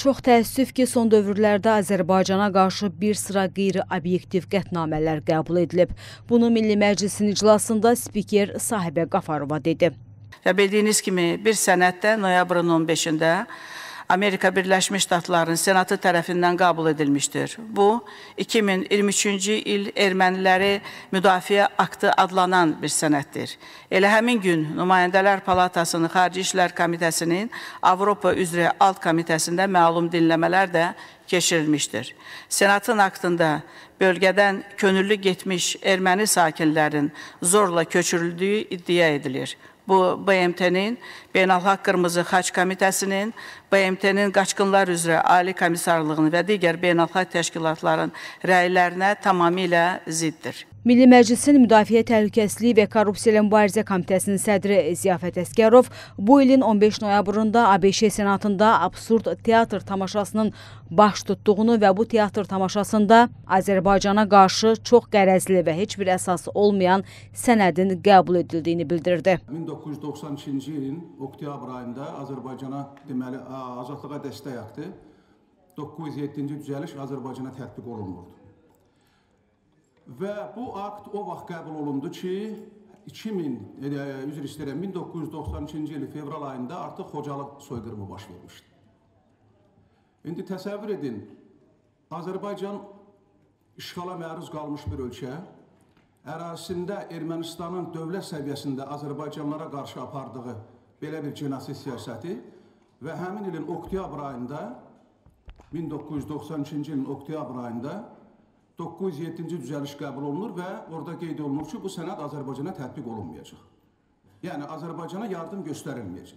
Çox təəssüf ki, son dövrlərdə Azərbaycana qarşı bir sıra qeyri-obyektiv qətnamələr qəbul edilib. Bunu Milli Məclisin iclasında spiker Sahibə Qafarova dedi. Bildiyiniz kimi bir sənəddə noyabrın 15-də Amerika Birləşmiş Ştatlarının Senatı tərəfindən qəbul edilmişdir. Bu, 2023-cü il Erməniləri Müdafiə Aktı adlanan bir sənəddir. Elə həmin gün Nümayəndələr Palatasının Xarici İşlər Komitəsinin Avropa üzrə alt komitəsində məlum dinləmələr də keçirilmişdir. Senatın aktında bölgədən könüllü getmiş erməni sakinlərin zorla köçürüldüyü iddia edilir. Bu, BMT-nin, Beynəlxalq Qırmızı Xaç Komitəsinin, BMT-nin Qaçqınlar üzrə Ali Komissarlığının və digər beynəlxalq təşkilatların rəylərinə tamamilə ziddir. Milli Məclisin Müdafiə Təhlükəsizliyi və Korrupsiya ilə Mübarizə Komitəsinin sədri Ziyafət Əsgərov bu ilin 15 noyabrında ABŞ Senatında absurd teatr tamaşasının baş tutduğunu və bu teatr tamaşasında Azərbaycana qarşı çox qərəzli və heç bir əsas olmayan sənədin qəbul edildiyini bildirdi. 1992-ci ilin oktyabr ayında Azərbaycana deməli azadlığa dəstək aktı 907-ci düzəliş Azərbaycana tətbiq olunmurdu. Və bu akt o vaxt qəbul olundu ki, 1992-ci il fevral ayında artıq Xocalı soyqırımı baş vermişdi. İndi təsəvvür edin, Azərbaycan işğala məruz qalmış bir ölkə, ərazisində Ermənistanın dövlət səviyyəsində Azərbaycanlara qarşı apardığı belə bir genosid siyasəti və həmin ilin oktyabr ayında, 1992-ci ilin oktyabr ayında 907-ci düzəliş qəbul olunur və orada qeyd olunur ki, bu sənəd Azərbaycana tətbiq olunmayacaq. Yəni, Azərbaycana yardım göstərilməyəcək.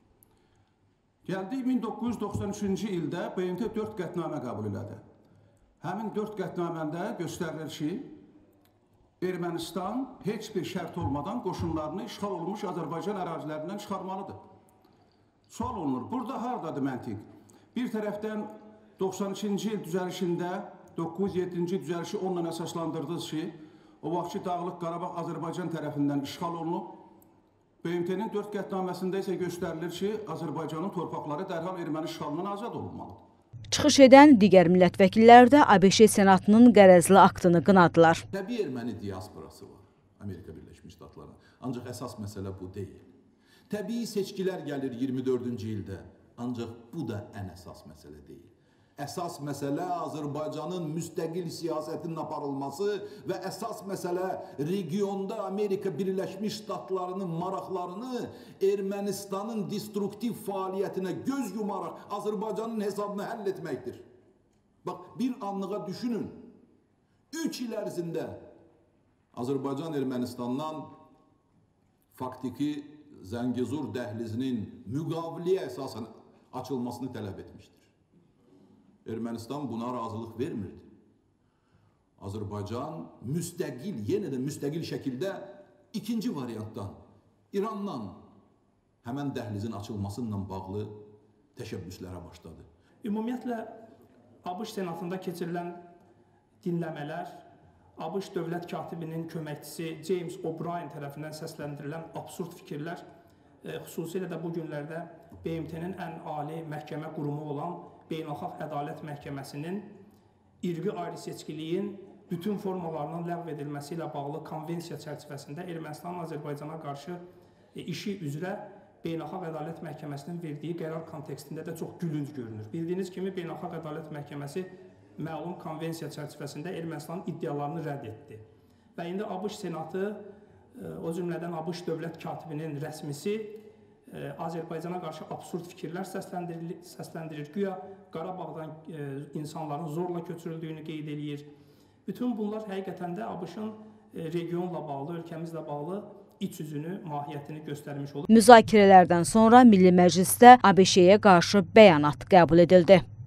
Gəldik 1993-cü ildə BMT 4 qətnamə qəbul elədi. Həmin 4 qətnaməndə göstərilir ki, Ermənistan heç bir şərt olmadan qoşunlarını işğal olunmuş Azərbaycan ərazilərindən çıxarmalıdır. Sual olunur, burada haradadır məntiq? Bir tərəfdən 92-ci il düzəlişində 907-ci düzəlişi onunla əsaslandırdınız ki, o vaxtki Dağlıq Qarabağ Azərbaycan tərəfindən işğal olunub. BMT-nin 4 qətnaməsində isə göstərilir ki, Azərbaycanın torpaqları dərhal erməni işğalından azad olunmalıdır. Çıxış edən digər millət vəkilləri də ABŞ Senatının qərəzli aktını qınadılar. Təbii erməni diasporası var Amerika Birləşmiş Ştatlarına, ancaq əsas məsələ bu deyil. Təbii seçkilər gəlir 24-cü ildə, ancaq bu da ən əsas məsələ deyil. Əsas məsələ Azərbaycanın müstəqil siyasətinin aparılması və əsas məsələ regionda Amerika Birləşmiş Ştatlarının maraqlarını Ermənistanın destruktiv fəaliyyətinə göz yumaraq Azərbaycanın hesabını həll etməkdir. Bax, bir anlığa düşünün, 3 il ərzində Azərbaycan Ermənistandan faktiki Zəngəzur dəhlizinin müqaviliyə əsasən açılmasını tələb etmişdir. Ermənistan buna razılıq vermirdi. Azərbaycan müstəqil, yenə də müstəqil şəkildə ikinci variantdan, İrandan həmən dəhlizin açılmasıyla bağlı təşəbbüslərə başladı. Ümumiyyətlə, ABŞ Senatında keçirilən dinləmələr, ABŞ Dövlət Katibinin köməkçisi James O'Brien tərəfindən səsləndirilən absurd fikirlər, xüsusilə də bu günlərdə BMT-nin ən ali məhkəmə qurumu olan Beynəlxalq Ədalət Məhkəməsinin irqi ayrı-seçkiliyin bütün formalarının ləğv edilməsi ilə bağlı konvensiya çərçivəsində Ermənistanın Azərbaycana qarşı işi üzrə Beynəlxalq Ədalət Məhkəməsinin verdiyi qərar kontekstində də çox gülünc görünür. Bildiyiniz kimi, Beynəlxalq Ədalət Məhkəməsi məlum konvensiya çərçivəsində Ermənistanın iddialarını rədd etdi. Və indi ABŞ Senatı, o cümlədən ABŞ Dövlət Katibinin rəsmisi Azərbaycana qarşı absurd fikirlər səsləndirir. Güya Qarabağdan insanların zorla köçürüldüyünü qeyd edir. Bütün bunlar həqiqətən də ABŞ-ın regionla bağlı, ölkəmizlə bağlı iç üzünü, mahiyyətini göstərmiş olur. Müzakirələrdən sonra Milli Məclisdə ABŞ-yə qarşı bəyanat qəbul edildi.